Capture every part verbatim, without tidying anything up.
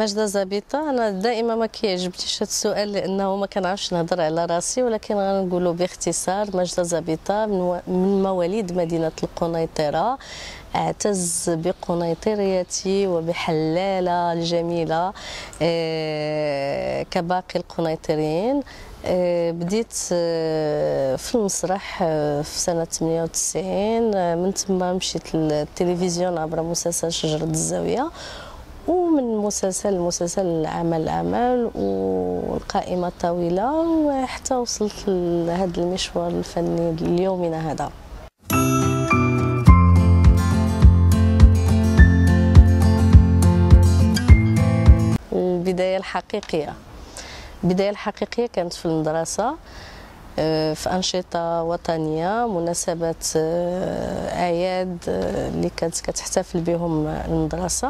ماجدة زبيطة. انا دائما ما كيعجبنيش هذا السؤال لانه ما كنعرفش نهضر على راسي، ولكن غنقولوا باختصار ماجدة زبيطة من, من مواليد مدينة القنيطرة. اعتز بقنيطريتي وبحلالة الجميلة كباقي القنيطريين. بديت في المسرح في سنة ثمانية وتسعين، من ثم مشيت للتلفزيون عبر مسلسل شجرة الزاوية، ومن مسلسل لمسلسل عمل عمل والقائمة طويلة، وحتى وصلت لهذا المشوار الفني ليومنا هذا. البداية الحقيقية البداية الحقيقية كانت في المدرسة، في أنشطة وطنية، مناسبات أعياد اللي كانت كتحتفل بهم المدرسة.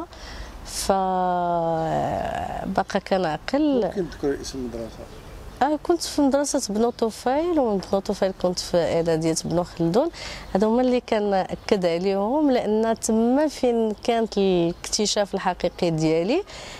فبقى كنعقل. ممكن تذكري اسم المدرسة؟ آه كنت في مدرسة بنو طفيل، ومن بنو طفيل كنت في إعدادية بنو خلدون. هذا هما اللي كنأكد عليهم لأن تما فين كانت الاكتشاف الحقيقي ديالي.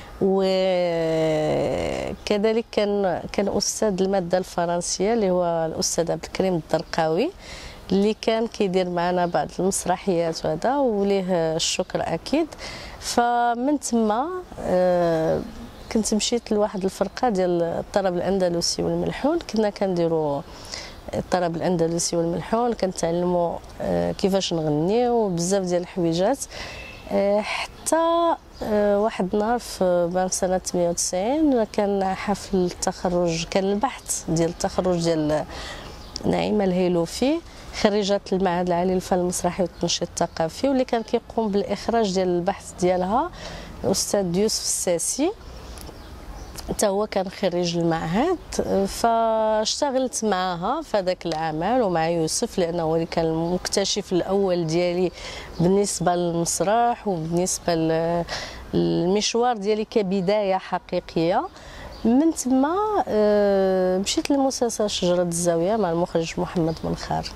وكذلك كان كان أستاذ المادة الفرنسية اللي هو الأستاذ عبد الكريم الدرقاوي، اللي كان كيدير معنا بعض المسرحيات وهذا، وليه الشكر أكيد. فمن تما آه كنت مشيت لواحد الفرقه ديال الطرب الاندلسي والملحون. كنا كنديروا الطرب الاندلسي والملحون، كنتعلموا آه كيفاش نغنيو بزاف ديال الحويجات. آه حتى آه واحد النهار في سنه ثمانية وتسعين كان حفل التخرج، كان البحث ديال التخرج ديال نعيمه الهيلوفي، خريجة المعهد العالي للفن المسرحي والتنشيط الثقافي، واللي كان كيقوم بالاخراج ديال البحث ديالها الاستاذ يوسف الساسي، حتى هو كان خريج المعهد. فاشتغلت معها في هذاك العمل ومع يوسف، لانه هو اللي كان المكتشف الاول ديالي بالنسبه للمسرح وبالنسبه للمشوار ديالي كبدايه حقيقيه. من تما مشيت لمسلسل شجرة الزاوية مع المخرج محمد منخار.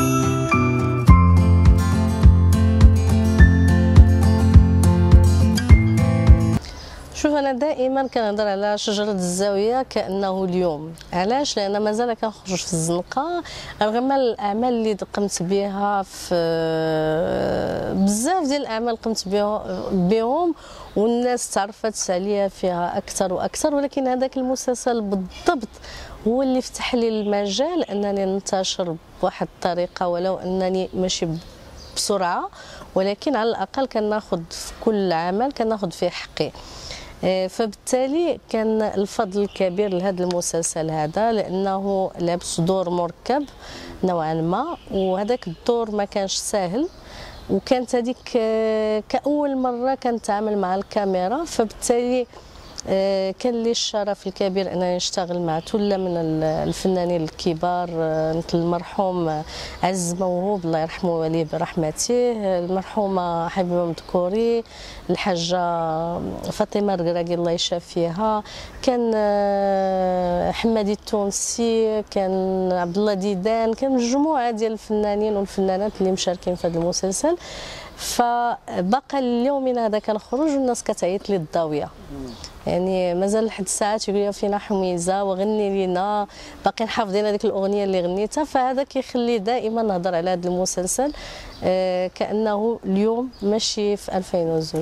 شوف، انا دائما كنهضر على شجره الزاويه كانه اليوم. علاش؟ لان مازال كنخرج في الزنقه رغم الاعمال اللي قمت بها، في بزاف ديال الاعمال قمت بهم والناس تعرفت عليا فيها اكثر واكثر، ولكن هذاك المسلسل بالضبط هو اللي فتح لي المجال انني ننتشر بواحد الطريقه، ولو انني ماشي بسرعه، ولكن على الاقل كناخذ في كل عمل كناخذ فيه حقي. فبالتالي كان الفضل الكبير لهذا المسلسل هذا، لانه لابس دور مركب نوعا ما، وهذاك الدور ما كانش سهل، وكانت هذيك كأول مرة كنتعامل مع الكاميرا. فبالتالي كان لي الشرف الكبير انني نشتغل مع ثله من الفنانين الكبار، مثل المرحوم عز موهوب الله يرحمه ويوليه برحمته، المرحومه حبيبه مذكوري، الحاجه فاطمه الركراكي الله يشافيها، كان حمادي التونسي، كان عبد الله ديدان، كان مجموعه ديال الفنانين والفنانات اللي مشاركين في هذا المسلسل. فبقى اليومنا هذا كنخرج والناس كتعيط لي الضاويه، يعني مازال لحد الساعات يقول لي فينا حميزه وغني لينا، باقيين حافظين هذيك الاغنيه اللي غنيتها. فهذا كيخلي دائما نهضر على هذا المسلسل آه كانه اليوم ماشي في ألفين واثنين.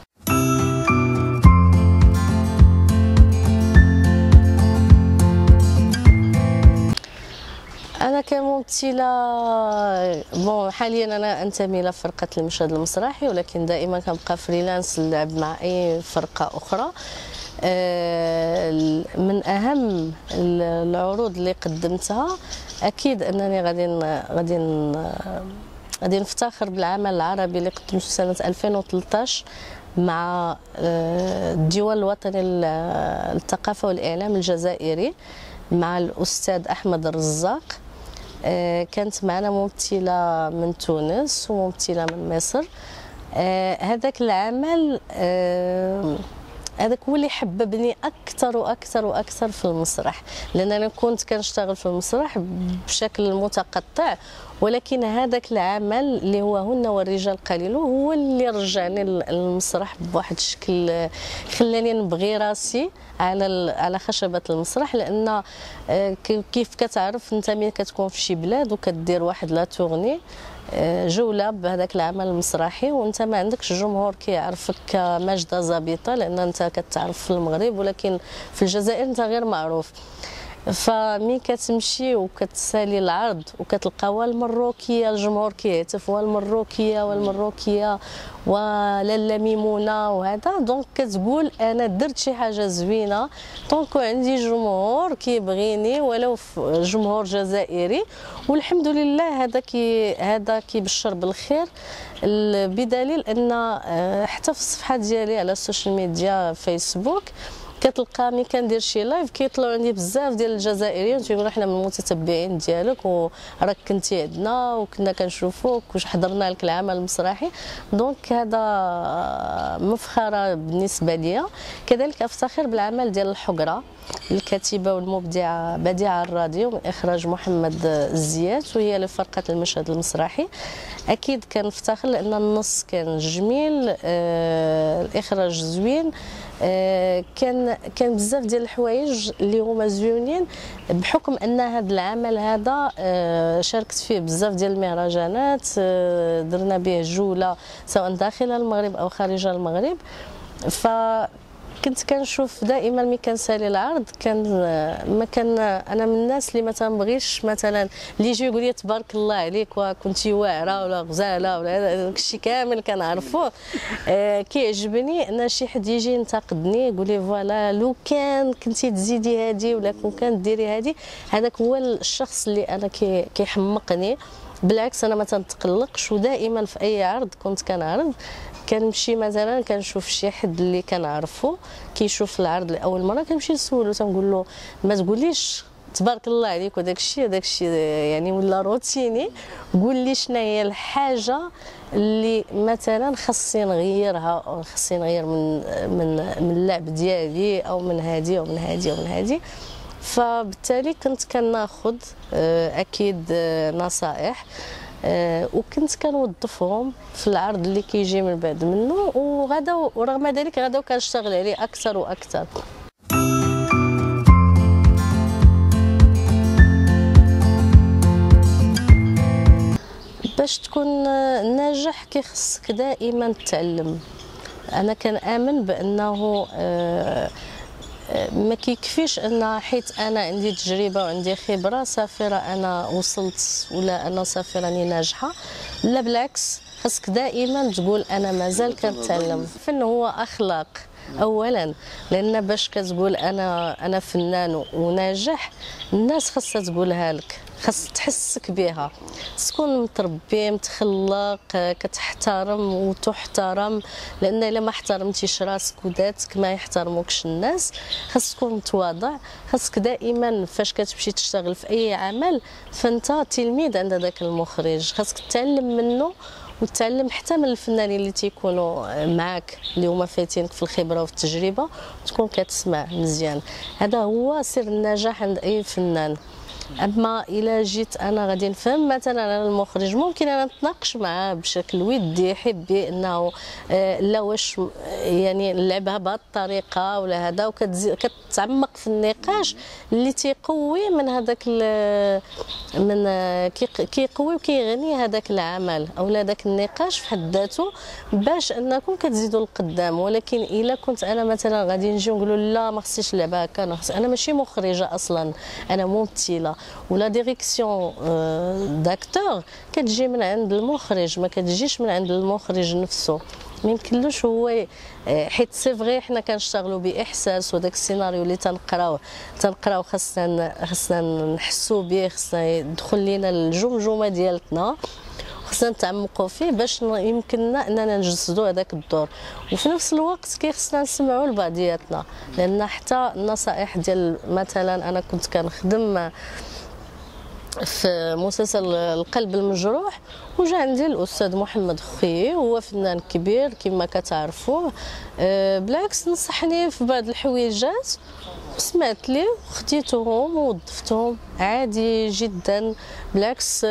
أنا كممثلة بون حاليا أنا أنتمي لفرقة المشهد المسرحي، ولكن دائما كنبقى فريلانس نلعب مع أي فرقة أخرى. من أهم العروض اللي قدمتها أكيد أنني غادي غادي غادي نفتخر بالعمل العربي اللي قدمته سنة ألفين وثلاثطاش مع الديوان الوطني للثقافة والإعلام الجزائري مع الأستاذ أحمد الرزاق. كانت معنا ممثلة من تونس وممثلة من مصر. هذاك العمل هذاك هو اللي حببني اكثر واكثر واكثر في المسرح، لان انا كنت كنشتغل في المسرح بشكل متقطع، ولكن هذاك العمل اللي هو هن والرجال قليلون هو اللي رجعني للمسرح بواحد الشكل، خلاني نبغي راسي على على خشبه المسرح. لان كيف كتعرف انت ملي كتكون في شي بلاد وكدير واحد لا تورني جوله بهذاك العمل المسرحي وانت ما عندكش جمهور كيعرفك كماجده زابطه، لان انت كتعرف في المغرب ولكن في الجزائر انت غير معروف. فمي كتمشي وكتسالي العرض وكتلقاو المروكيه الجمهور كيهتف والمروكيه والمروكيه ولاله ميمونه وهذا، دونك كتقول انا درت شي حاجه زوينه، دونك عندي جمهور كيبغيني ولو جمهور جزائري، والحمد لله هذا كي هذا كيبشر بالخير، بدليل ان حتى في الصفحه ديالي على السوشيال ميديا فيسبوك كتلقى ملي كندير شي لايف كيطلعوا عندي بزاف ديال الجزائريين تيقولوا حنا من المتتبعين ديالك وراك كنتي عندنا وكنا كنشوفوك وحضرنا لك العمل المسرحي، دونك هذا مفخره بالنسبه ليا. كذلك افتخر بالعمل ديال الحقره، الكاتبه والمبدعه بديعه الراديو من اخراج محمد الزيات وهي لفرقه المشهد المسرحي. اكيد كنفتخر لان النص كان جميل، آه الاخراج زوين، آه كان كان بزاف ديال الحوايج اللي هما زوينين، بحكم ان هذا العمل هذا آه شاركت فيه بزاف ديال المهرجانات، آه درنا به جوله سواء داخل المغرب او خارج المغرب. ف كنت كنشوف دائما ملي كنسالي العرض كان ما كان انا من الناس اللي ما تنبغيش مثلا اللي يجي يقول لي تبارك الله عليك وكنتي واعره ولا غزاله ولا داكشي كامل كنعرفوه. آه كيعجبني ان شي حد يجي ينتقدني يقول لي فوالا لو كان كنتي تزيدي هذه ولا كون كان ديري هذه، هذاك هو الشخص اللي انا كي كيحمقني. بالعكس انا ما تنتقلقش، ودائما في اي عرض كنت كنعرض كنمشي مثلا كنشوف شي حد اللي كنعرفو كيشوف العرض لاول مره كنمشي نسولو تنقول له ما تقوليش تبارك الله عليك وداك الشيء داك الشيء يعني ولا روتيني، قول لي شنو هي الحاجه اللي مثلا خاصني نغيرها او خاصني نغير من من من اللعب ديالي او من هذه او من هذه او من هذه. فبالتالي كنت كناخذ اكيد نصائح أه وكنت كنوظفهم في العرض اللي كيجي من بعد منه، وغدا ورغم ذلك غدا كنشتغل عليه اكثر واكثر. باش تكون ناجح كيخصك دائما تتعلم. انا كنآمن بانه أه ما كيكفيش ان حيت انا عندي تجربه وعندي خبره صافي راه انا وصلت ولا انا صافي راني ناجحه، لا بالعكس خاصك دائما تقول انا مازال كنتعلم. الفن هو اخلاق اولا، لان باش كتقول انا انا فنان وناجح الناس خاصها تقولها لك، خاص تحسك بها، تكون متربي متخلق كتحترم وتحترم، لان الا ما احترمتيش راسك وذاتك ما يحترموكش الناس. خاص تكون متواضع، خاصك دائما فاش كتمشي تشتغل في اي عمل فانت تلميذ عند ذاك المخرج، خاصك تتعلم منه وتعلم حتى من الفنانين اللي تيكونوا معاك اللي هما فايتينك في الخبره وفي التجربه، تكون كتسمع مزيان. هذا هو سر النجاح عند اي فنان. اما الا جيت انا غادي نفهم مثلا انا المخرج ممكن انا نتناقش معاه بشكل ودي يحب انه آه لا واش يعني نلعبها بهذه الطريقه ولا هذا، وكتعمق في النقاش اللي تيقوي من هذاك من كيقوي وكيغني هذاك العمل او هذاك النقاش في حد ذاته باش انكم كتزيدوا لقدام. ولكن الا كنت انا مثلا غادي نجي ونقولوا لا ما خصنيش نلعبها هكا، انا ماشي مخرجه اصلا، انا ممثله، ولا ديريكسيون داكتور كتجي من عند المخرج ما كتجيش من عند المخرج نفسه. ما يمكنلوش هو حيت سي فغي حنا كنشتغلوا باحساس، وداك السيناريو اللي تنقراوه تنقراو خاصنا خاصنا نحسوا به، خاصنا يدخل لينا الجمجمه ديالتنا، خاصنا نتعمقوا فيه باش يمكننا اننا نجسدوا هذاك الدور. وفي نفس الوقت كيخصنا نسمعوا لبعضياتنا، لان حتى النصائح ديال مثلا انا كنت كنخدم في مسلسل القلب المجروح، وجا عندي الاستاذ محمد خوي، هو فنان كبير كما كتعرفوه. أه بالعكس نصحني في بعض الحويجات، سمعت ليه وخديتهم ووظفتهم عادي جدا. بالعكس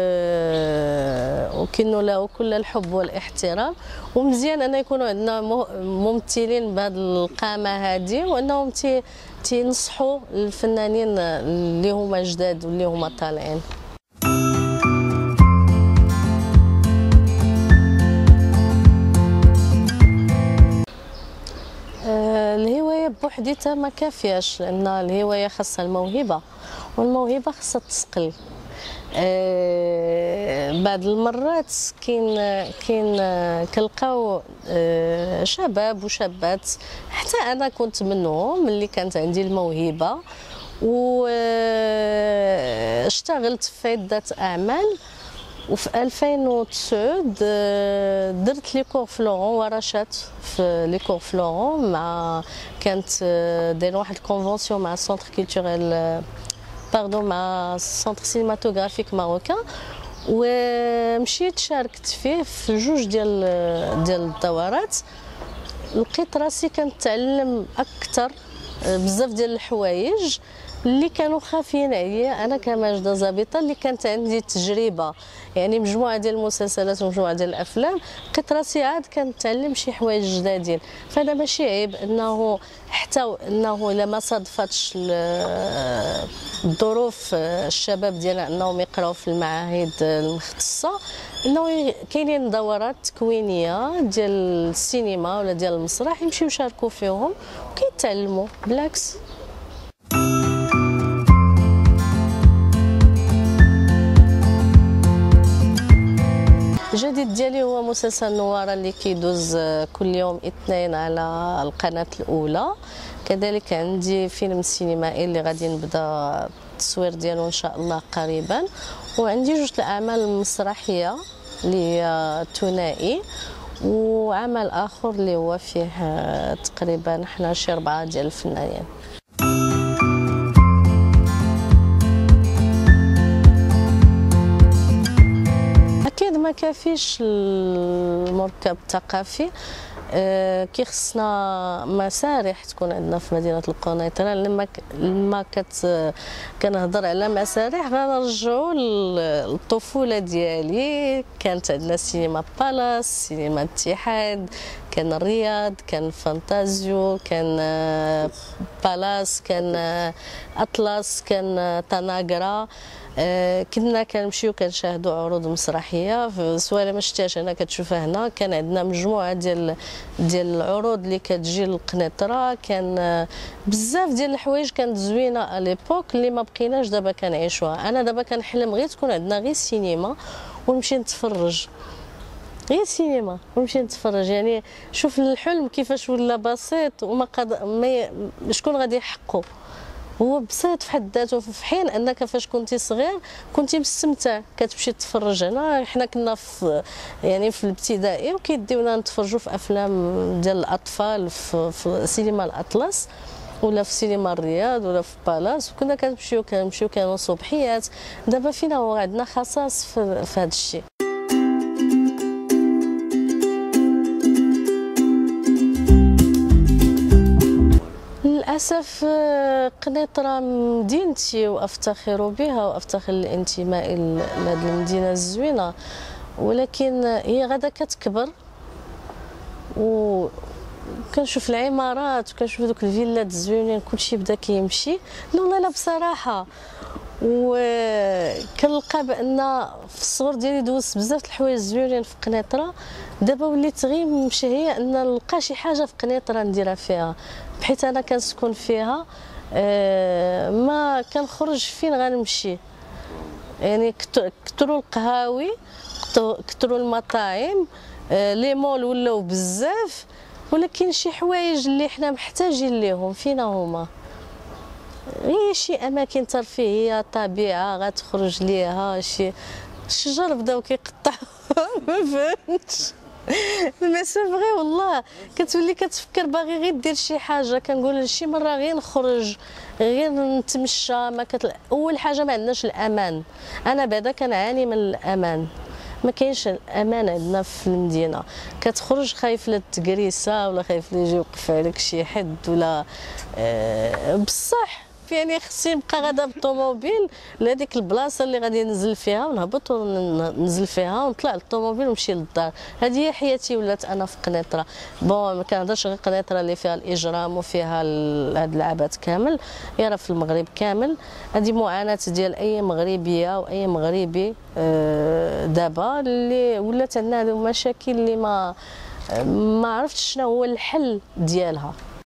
أه وكن له كل الحب والاحترام، ومزيان ان يكونوا عندنا ممثلين بهذه القامه هذه، وانهم تي تينصحوا الفنانين اللي هما جداد واللي هما طالعين. الهوايه بوحديتها ما كافياش، لان الهوايه خاصها الموهبه، والموهبه خاصها تسقل. أه بعض المرات كاين كاين كنلقاو أه شباب وشابات، حتى انا كنت منهم اللي كانت عندي الموهبه، واشتغلت في عده اعمال. وفي ألفين وتسعة درت لي كور فلورون ورشات في لي كور فلورون، مع كانت دايرين واحد الكونفونسيون مع السونتر كولتوريل باردون مع السونتر سينماتوغرافيك ماروكان، ومشيت شاركت فيه في جوج ديال ديال الدورات. لقيت راسي كنتعلم اكثر بزاف ديال الحوايج اللي كانوا خافيين عليا انا كماجده زابطه، اللي كانت عندي تجربه يعني مجموعه ديال المسلسلات ومجموعه ديل الافلام. لقيت راسي عاد كنتعلم شي حوايج جدادين، فهذا ماشي عيب انه حتى انه الا ما صادفتش الظروف الشباب ديالنا انهم يقراو في المعاهد المختصه، انه كاينين دورات تكوينيه ديال السينما ولا ديال المسرح يمشيو يشاركوا فيهم وكيتعلموا. بالعكس الجديد ديالي هو مسلسل نوارة اللي كيدوز كل يوم اثنين على القناة الأولى. كذلك عندي فيلم سينمائي اللي غادي نبدا التصوير ديالو ان شاء الله قريبا، وعندي جوج الاعمال المسرحيه اللي هي ثنائي، وعمل اخر اللي هو فيه تقريبا حنا شي اربعه ديال الفنانين. اكيد ما كافيش المركب الثقافي، أه كيخصنا مسارح تكون عندنا في مدينه القنيطره. لما لما كت كنهضر على مسارح غنرجعوا للطفوله ديالي. كانت عندنا سينما بالاس، سينما اتحاد، كان الرياض، كان فانتازيو، كان بالاس، كان اطلس، كان تناغرا. آه كنا كنمشيو كنشاهدوا عروض مسرحيه سواء ما شفتيهاش انا كتشوفها هنا. كان عندنا مجموعه ديال ديال العروض اللي كتجي للقنيطره، كان آه بزاف ديال الحوايج كانت زوينه اليبوك اللي ما بقيناش دابا كنعيشوها. انا دابا كنحلم غير تكون عندنا غير سينما ونمشي نتفرج، غير سينما ونمشي نتفرج. يعني شوف الحلم كيفاش ولا بسيط، وما قد ما شكون غادي يحققه. هو بسيط في حد ذاته، في حين انك فاش كنتي صغير كنتي مستمتع كتمشي تتفرج. هنا حنا كنا في يعني في الابتدائي وكيديونا نتفرجوا في افلام ديال الاطفال في, في سينما الاطلس ولا في سينما الرياض ولا في بالاس، وكنا كنمشيو كنمشيو كانوا صبحيات. دابا فينا هو عندنا خصاص في, في هذا الشيء. للأسف قنيطرة مدينتي وأفتخر بها وأفتخر الانتماء لهذه المدينة الزوينة، ولكن هي غدا كتكبر وكنشوف العمارات وكنشوف دوك الفيلات الزوينين كلشي بدا كيمشي. لا والله لا بصراحة، وكنلقى بان في الصغر ديالي دوزت بزاف د الحوايج زوينين في قنيطره. دابا وليت غير مشهيه ان نلقى شي حاجه في قنيطره نديرها فيها، بحيث انا كنسكن فيها ما كنخرج فين غنمشي. يعني كثروا القهاوي، كثروا المطاعم، لي مول ولاو بزاف، ولكن شي حوايج اللي حنا محتاجين ليهم فينا هما؟ غير شي اماكن ترفيهيه، طبيعه غتخرج ليها، شي الشجر بداو كيقطعوا ما فهمتش. مي سي فغي والله. كتولي كتفكر باغي غير دير شي حاجه، كنقول شي مره غير نخرج غير نتمشى. ما كتل... اول حاجه ما عندناش الامان. انا بعدا كنعاني من الامان، ما كاينش الامان عندنا في المدينه. كتخرج خايف لا تكريسه ولا خايف لا يجي يوقف عليك شي حد ولا أه بصح يعني خصني نبقى غادا بالطوموبيل لهاديك البلاصه اللي غادي ننزل فيها ونهبط وننزل فيها ونطلع للطوموبيل ونمشي للدار. هذه هي حياتي ولات انا في قنيطره. بون ما كنهضرش غير قنيطره اللي فيها الاجرام وفيها هاد العبات كامل، هي راه في المغرب كامل. هذه معاناه ديال اي مغربيه واي مغربي أه دابا اللي ولات عندنا هذو المشاكل اللي ما ما عرفتش شنو هو الحل ديالها.